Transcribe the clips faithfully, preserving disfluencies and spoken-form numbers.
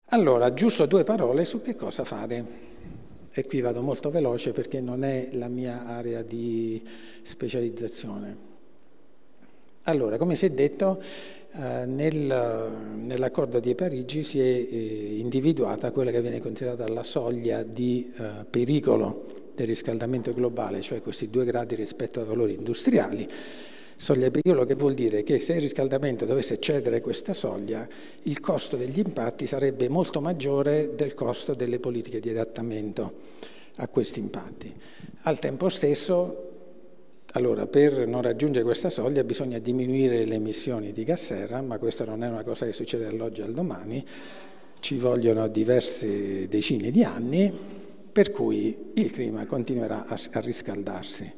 Allora, giusto due parole su che cosa fare. E qui vado molto veloce perché non è la mia area di specializzazione. Allora, come si è detto, eh, nel, nell'accordo di Parigi si è eh, individuata quella che viene considerata la soglia di eh, pericolo del riscaldamento globale, cioè questi due gradi rispetto ai valori industriali. Soglia di pericolo che vuol dire che se il riscaldamento dovesse eccedere questa soglia, il costo degli impatti sarebbe molto maggiore del costo delle politiche di adattamento a questi impatti. Al tempo stesso, allora, per non raggiungere questa soglia bisogna diminuire le emissioni di gas serra, ma questa non è una cosa che succede dall'oggi al domani, ci vogliono diverse decine di anni, per cui il clima continuerà a, a riscaldarsi.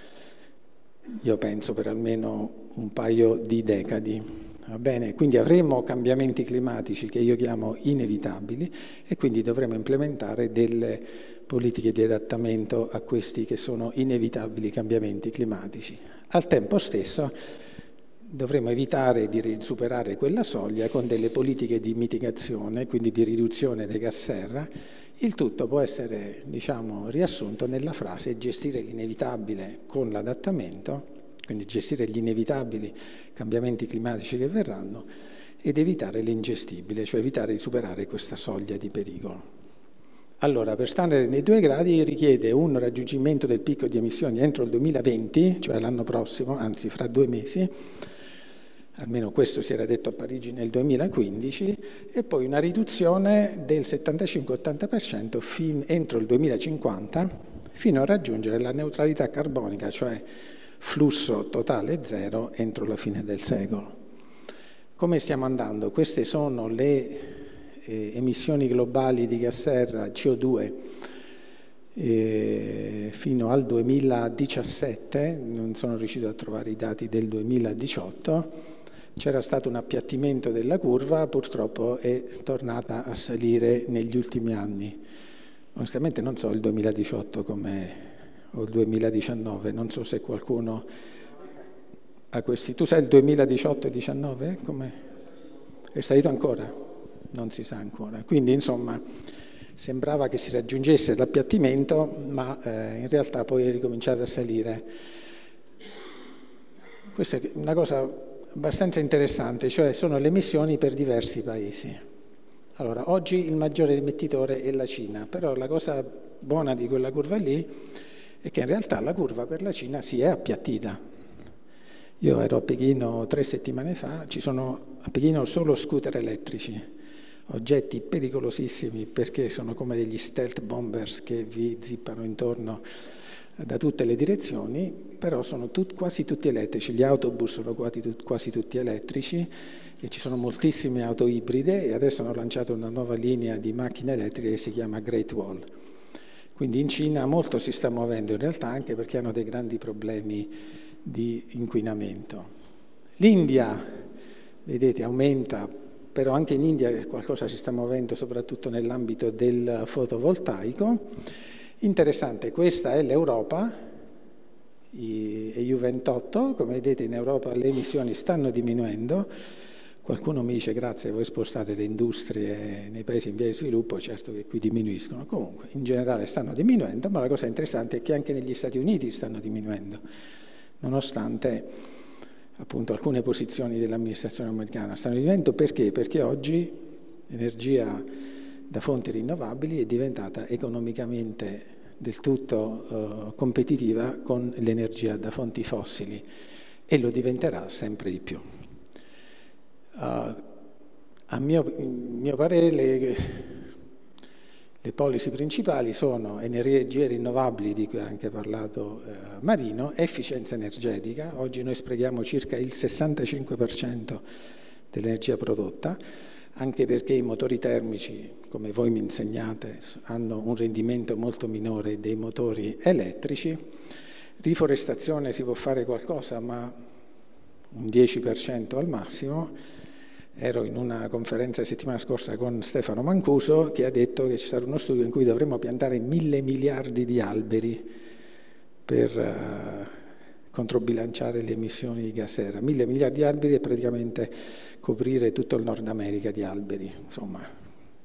Io penso per almeno un paio di decadi, va bene? Quindi avremo cambiamenti climatici che io chiamo inevitabili e quindi dovremo implementare delle politiche di adattamento a questi che sono inevitabili cambiamenti climatici. Al tempo stesso dovremo evitare di superare quella soglia con delle politiche di mitigazione, quindi di riduzione dei gas serra. Il tutto può essere, diciamo, riassunto nella frase gestire l'inevitabile con l'adattamento, quindi gestire gli inevitabili cambiamenti climatici che verranno ed evitare l'ingestibile, cioè evitare di superare questa soglia di pericolo. Allora, per stare nei due gradi richiede un raggiungimento del picco di emissioni entro il duemilaventi, cioè l'anno prossimo, anzi fra due mesi, almeno questo si era detto a Parigi nel duemilaquindici, e poi una riduzione del settantacinque ottanta per cento fin, entro il duemilacinquanta, fino a raggiungere la neutralità carbonica, cioè flusso totale zero, entro la fine del secolo. Come stiamo andando? Queste sono le eh, emissioni globali di gas serra C O due eh, fino al duemiladiciassette, non sono riuscito a trovare i dati del duemiladiciotto, c'era stato un appiattimento della curva, purtroppo è tornata a salire negli ultimi anni. Onestamente non so il duemiladiciotto com'è, o il duemiladiciannove, non so se qualcuno ha questi. Tu sai il duemiladiciotto e diciannove? Com'è? È salito ancora? Non si sa ancora. Quindi insomma sembrava che si raggiungesse l'appiattimento, ma eh, in realtà poi è ricominciato a salire. Questa è una cosa abbastanza interessante, cioè sono le emissioni per diversi paesi. Allora, oggi il maggiore emettitore è la Cina, però la cosa buona di quella curva lì è che in realtà la curva per la Cina si è appiattita. Io ero a Pechino tre settimane fa, ci sono a Pechino solo scooter elettrici, oggetti pericolosissimi perché sono come degli stealth bombers che vi zippano intorno da tutte le direzioni, però sono tut, quasi tutti elettrici. Gli autobus sono quasi, quasi tutti elettrici e ci sono moltissime auto ibride e adesso hanno lanciato una nuova linea di macchine elettriche che si chiama Great Wall. Quindi in Cina molto si sta muovendo in realtà anche perché hanno dei grandi problemi di inquinamento. L'India, vedete, aumenta, però anche in India qualcosa si sta muovendo soprattutto nell'ambito del fotovoltaico. Interessante, questa è l'Europa, E U ventotto, come vedete in Europa le emissioni stanno diminuendo, qualcuno mi dice grazie, voi spostate le industrie nei paesi in via di sviluppo, certo che qui diminuiscono, comunque in generale stanno diminuendo, ma la cosa interessante è che anche negli Stati Uniti stanno diminuendo, nonostante appunto alcune posizioni dell'amministrazione americana stanno diminuendo. Perché? Perché oggi l'energia da fonti rinnovabili è diventata economicamente del tutto uh, competitiva con l'energia da fonti fossili e lo diventerà sempre di più. Uh, a mio, mio parere le, le policy principali sono energie rinnovabili, di cui ha anche parlato uh, Marino, efficienza energetica. Oggi noi sprechiamo circa il sessantacinque per cento dell'energia prodotta, anche perché i motori termici, come voi mi insegnate, hanno un rendimento molto minore dei motori elettrici. Riforestazione si può fare qualcosa, ma un dieci per cento al massimo. Ero in una conferenza la settimana scorsa con Stefano Mancuso che ha detto che ci sarà uno studio in cui dovremmo piantare mille miliardi di alberi per uh, controbilanciare le emissioni di gas serra. Mille miliardi di alberi è praticamente coprire tutto il Nord America di alberi, insomma,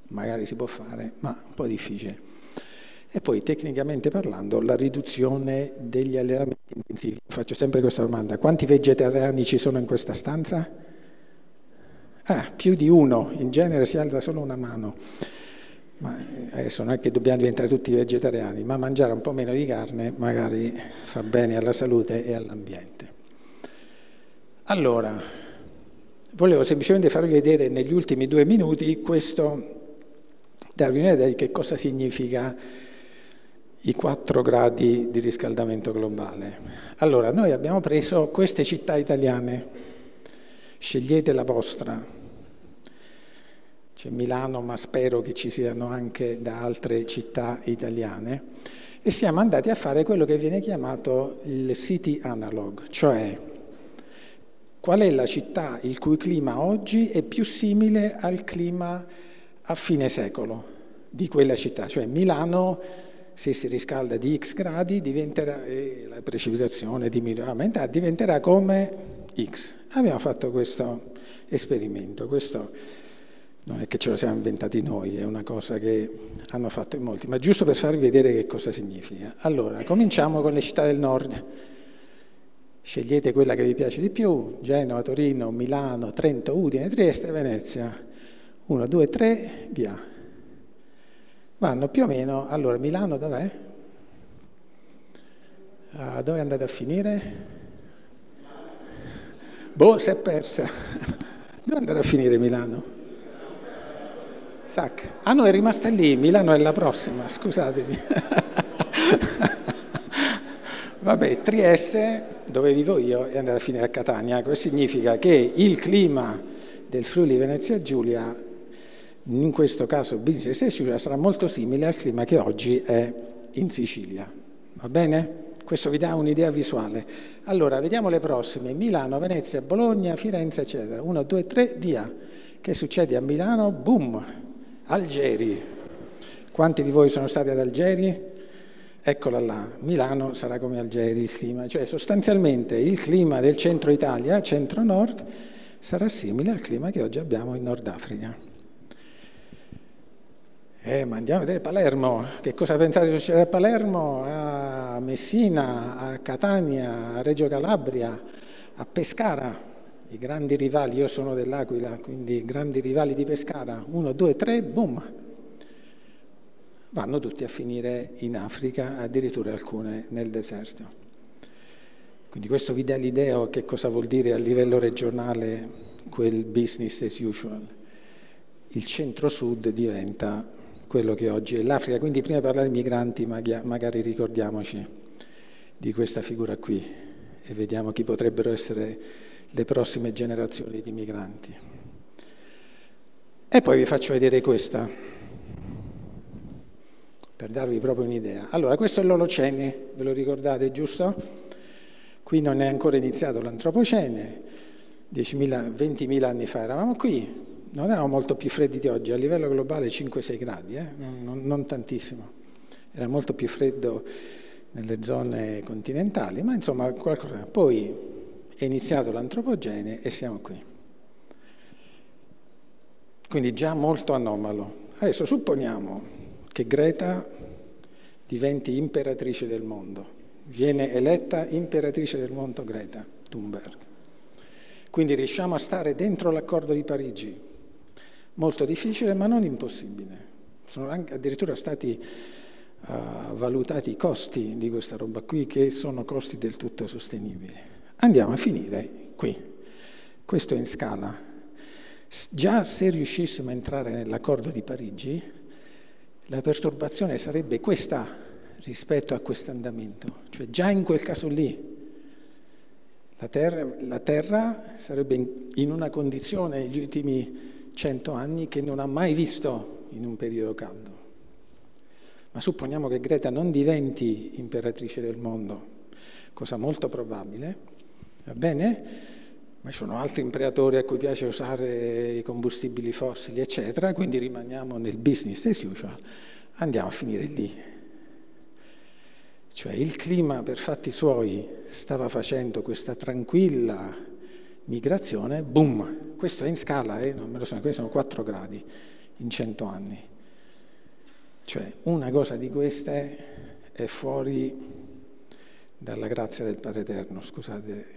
magari si può fare, ma un po' difficile. E poi, tecnicamente parlando, la riduzione degli allevamenti intensivi. Faccio sempre questa domanda: quanti vegetariani ci sono in questa stanza? Ah, più di uno, in genere si alza solo una mano. Ma adesso non è che dobbiamo diventare tutti vegetariani, ma mangiare un po' meno di carne magari fa bene alla salute e all'ambiente. Allora, volevo semplicemente farvi vedere negli ultimi due minuti questo, darvi un'idea di che cosa significa i quattro gradi di riscaldamento globale. Allora, noi abbiamo preso queste città italiane, scegliete la vostra, c'è Milano, ma spero che ci siano anche da altre città italiane, e siamo andati a fare quello che viene chiamato il city analog, cioè qual è la città il cui clima oggi è più simile al clima a fine secolo di quella città, cioè Milano, se si riscalda di X gradi, diventerà, e la precipitazione diminuirà, diventerà come X. Abbiamo fatto questo esperimento, questo non è che ce lo siamo inventati noi, è una cosa che hanno fatto in molti, ma giusto per farvi vedere che cosa significa. Allora, cominciamo con le città del nord. Scegliete quella che vi piace di più: Genova, Torino, Milano, Trento, Udine, Trieste, Venezia. Uno, due, tre, via. Vanno più o meno. Allora, Milano dov'è? Ah, dove è andata a finire? Boh, si è persa. Dove è andata a finire Milano? Zac. Ah no, è rimasta lì. Milano è la prossima, scusatemi. Vabbè, Trieste, dove vivo io, è andata a finire a Catania. Questo significa che il clima del Friuli Venezia Giulia, in questo caso Business as usual, sarà molto simile al clima che oggi è in Sicilia. Va bene? Questo vi dà un'idea visuale. Allora, vediamo le prossime. Milano, Venezia, Bologna, Firenze, eccetera. Uno, due, tre, via. Che succede a Milano? Boom! Algeri. Quanti di voi sono stati ad Algeri? Eccola là. Milano sarà come Algeri il clima. Cioè, sostanzialmente, il clima del centro Italia, centro-nord, sarà simile al clima che oggi abbiamo in Nord Africa. Eh, ma andiamo a vedere Palermo. Che cosa pensate succederà a Palermo, a Messina, a Catania, a Reggio Calabria, a Pescara, i grandi rivali. Io sono dell'Aquila, quindi grandi rivali di Pescara. Uno, due, tre, boom! Vanno tutti a finire in Africa, addirittura alcune nel deserto. Quindi questo vi dà l'idea che cosa vuol dire a livello regionale quel business as usual. Il centro-sud diventa quello che oggi è l'Africa. Quindi prima di parlare di migranti magari ricordiamoci di questa figura qui e vediamo chi potrebbero essere le prossime generazioni di migranti. E poi vi faccio vedere questa, per darvi proprio un'idea. Allora, questo è l'Olocene, ve lo ricordate, giusto? Qui non è ancora iniziato l'Antropocene, diecimila, ventimila anni fa eravamo qui. Non erano molto più freddi di oggi, a livello globale cinque sei gradi, eh? non, non, non tantissimo. Era molto più freddo nelle zone continentali, ma insomma qualcosa. Poi è iniziato l'Antropocene e siamo qui. Quindi già molto anomalo. Adesso supponiamo che Greta diventi imperatrice del mondo. Viene eletta imperatrice del mondo Greta Thunberg. Quindi riusciamo a stare dentro l'accordo di Parigi. Molto difficile, ma non impossibile. Sono anche addirittura stati uh, valutati i costi di questa roba qui, che sono costi del tutto sostenibili. Andiamo a finire qui. Questo è in scala. Già se riuscissimo a entrare nell'accordo di Parigi, la perturbazione sarebbe questa rispetto a questo andamento. Cioè già in quel caso lì la terra, la terra sarebbe in, in una condizione negli ultimi cento anni che non ha mai visto in un periodo caldo. Ma supponiamo che Greta non diventi imperatrice del mondo, cosa molto probabile, va bene? Ma ci sono altri imperatori a cui piace usare i combustibili fossili, eccetera, quindi rimaniamo nel business as usual, andiamo a finire lì. Cioè il clima per fatti suoi stava facendo questa tranquilla migrazione, boom, questo è in scala, eh, non me lo so, questi sono quattro gradi in cento anni. Cioè una cosa di queste è fuori dalla grazia del Padre Eterno, scusate,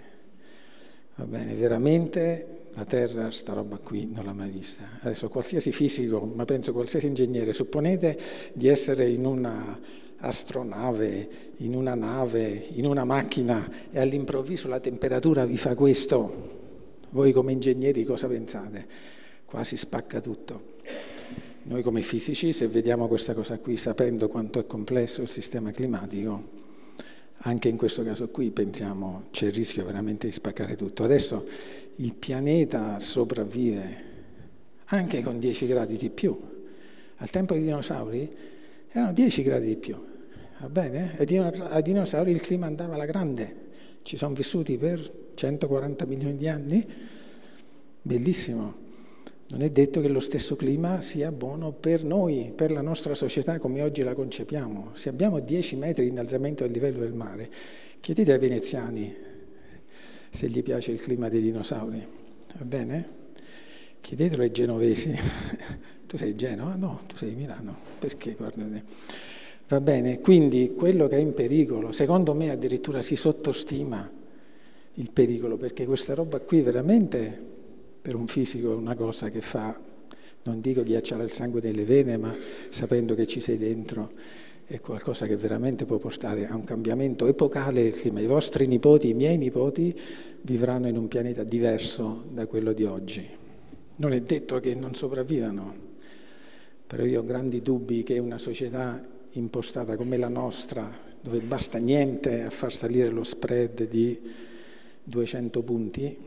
va bene, veramente la Terra, sta roba qui, non l'ha mai vista. Adesso qualsiasi fisico, ma penso qualsiasi ingegnere, supponete di essere in una astronave, in una nave, in una macchina e all'improvviso la temperatura vi fa questo. Voi come ingegneri cosa pensate? Quasi spacca tutto. Noi come fisici, se vediamo questa cosa qui, sapendo quanto è complesso il sistema climatico, anche in questo caso qui pensiamo c'è il rischio veramente di spaccare tutto. Adesso il pianeta sopravvive anche con dieci gradi di più. Al tempo dei dinosauri erano dieci gradi di più, va bene? E ai dinosauri il clima andava alla grande. Ci sono vissuti per centoquaranta milioni di anni, bellissimo. Non è detto che lo stesso clima sia buono per noi, per la nostra società come oggi la concepiamo. Se abbiamo dieci metri di innalzamento del livello del mare, chiedete ai veneziani se gli piace il clima dei dinosauri, va bene? Chiedetelo ai genovesi. Tu sei Genova? No, tu sei Milano. Perché? Guardate. Va bene, quindi quello che è in pericolo, secondo me addirittura si sottostima il pericolo, perché questa roba qui veramente per un fisico è una cosa che fa, non dico ghiacciare il sangue nelle vene, ma sapendo che ci sei dentro è qualcosa che veramente può portare a un cambiamento epocale del clima. I vostri nipoti, i miei nipoti, vivranno in un pianeta diverso da quello di oggi. Non è detto che non sopravvivano, però io ho grandi dubbi che una società impostata come la nostra, dove basta niente a far salire lo spread di duecento punti,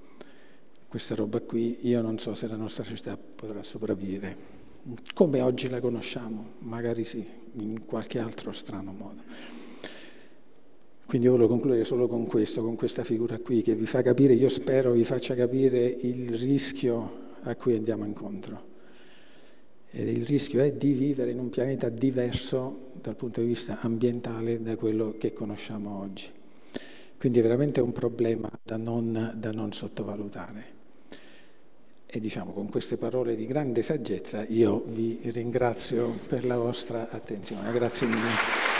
questa roba qui, io non so se la nostra società potrà sopravvivere. Come oggi la conosciamo, magari sì, in qualche altro strano modo. Quindi io voglio concludere solo con questo, con questa figura qui, che vi fa capire, io spero vi faccia capire il rischio a cui andiamo incontro. E il rischio è di vivere in un pianeta diverso dal punto di vista ambientale da quello che conosciamo oggi. Quindi è veramente un problema da non, da non sottovalutare. E diciamo, con queste parole di grande saggezza io vi ringrazio per la vostra attenzione. Grazie mille.